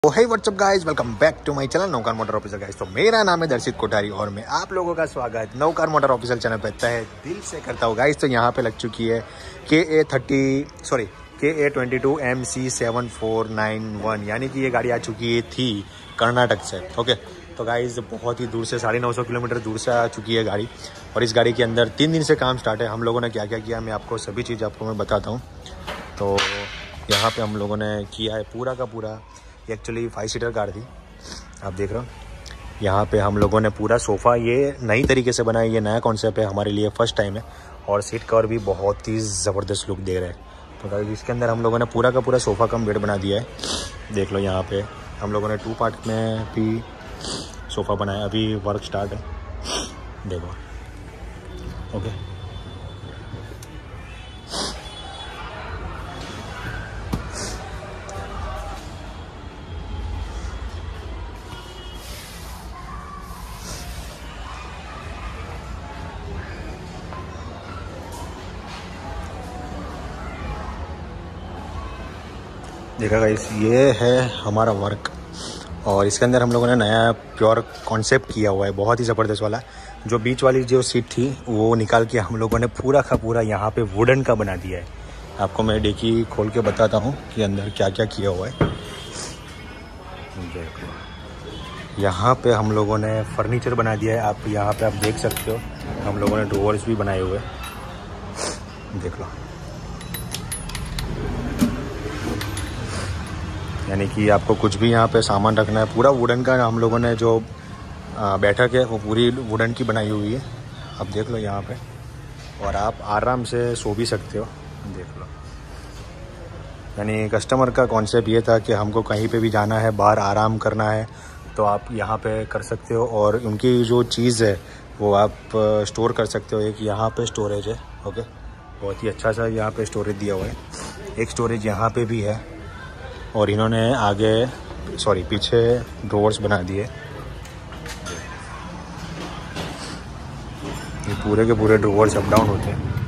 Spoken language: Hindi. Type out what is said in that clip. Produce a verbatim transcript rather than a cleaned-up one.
Hey whatsapp guys, welcome back to my channel नौकार मोटर ऑफिसर गाइस। तो मेरा नाम है दर्शित कोठारी और मैं आप लोगों का स्वागत नौकार मोटर ऑफिसर चैनल पे तहे दिल से करता हूँ गाइस। तो यहाँ पे लग चुकी है के ए thirty sorry K A twenty two M C seven four nine one, यानी कि ये गाड़ी आ चुकी थी कर्नाटक से। ओके, तो गाइस बहुत ही दूर से साढ़े नौ सौ किलोमीटर दूर से आ चुकी है गाड़ी। और इस गाड़ी के अंदर तीन दिन से काम स्टार्ट है। हम लोगों ने क्या क्या किया मैं आपको सभी चीज़ आपको मैं बताता हूँ। तो यहाँ पे हम लोगों ने किया है पूरा का पूरा, एक्चुअली फाइव सीटर कार थी, आप देख रहे हो। यहाँ पे हम लोगों ने पूरा सोफ़ा ये नई तरीके से बनाया, ये नया कॉन्सेप्ट है हमारे लिए, फर्स्ट टाइम है। और सीट कवर भी बहुत ही ज़बरदस्त लुक दे रहे हैं। तो इसके अंदर हम लोगों ने पूरा का पूरा सोफ़ा कम बेड बना दिया है। देख लो यहाँ पे हम लोगों ने टू पार्ट में भी सोफ़ा बनाया। अभी वर्क स्टार्ट है, देखो। ओके, देखा गाइस, ये है हमारा वर्क। और इसके अंदर हम लोगों ने नया प्योर कॉन्सेप्ट किया हुआ है, बहुत ही ज़बरदस्त वाला। जो बीच वाली जो सीट थी वो निकाल के हम लोगों ने पूरा का पूरा यहाँ पे वुडन का बना दिया है। आपको मैं डिक्की खोल के बताता हूँ कि अंदर क्या क्या किया हुआ है। देखो यहाँ पे हम लोगों ने फर्नीचर बना दिया है। आप यहाँ पे आप देख सकते हो, हम लोगों ने ड्रॉवर्स भी बनाए हुए हैं, देख लो। यानी कि आपको कुछ भी यहाँ पे सामान रखना है, पूरा वुडन का हम लोगों ने जो बैठक है वो पूरी वुडन की बनाई हुई है। आप देख लो यहाँ पे, और आप आराम से सो भी सकते हो, देख लो। यानी कस्टमर का कॉन्सेप्ट ये था कि हमको कहीं पे भी जाना है, बाहर आराम करना है, तो आप यहाँ पे कर सकते हो। और उनकी जो चीज़ है वो आप स्टोर कर सकते हो। एक यहाँ पे स्टोरेज है, ओके, बहुत ही अच्छा सा यहाँ पे स्टोरेज दिया हुआ है। एक स्टोरेज यहाँ पे भी है, और इन्होंने आगे सॉरी पीछे ड्रॉवर्स बना दिए। ये पूरे के पूरे ड्रॉवर्स अप डाउन होते हैं।